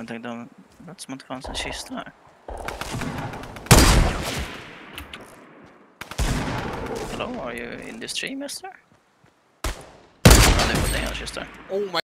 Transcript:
Jag tänkte, det låter som att det fanns en kista här. Hello, are you in this tree, mister? Ja, det var det en kista. Oh my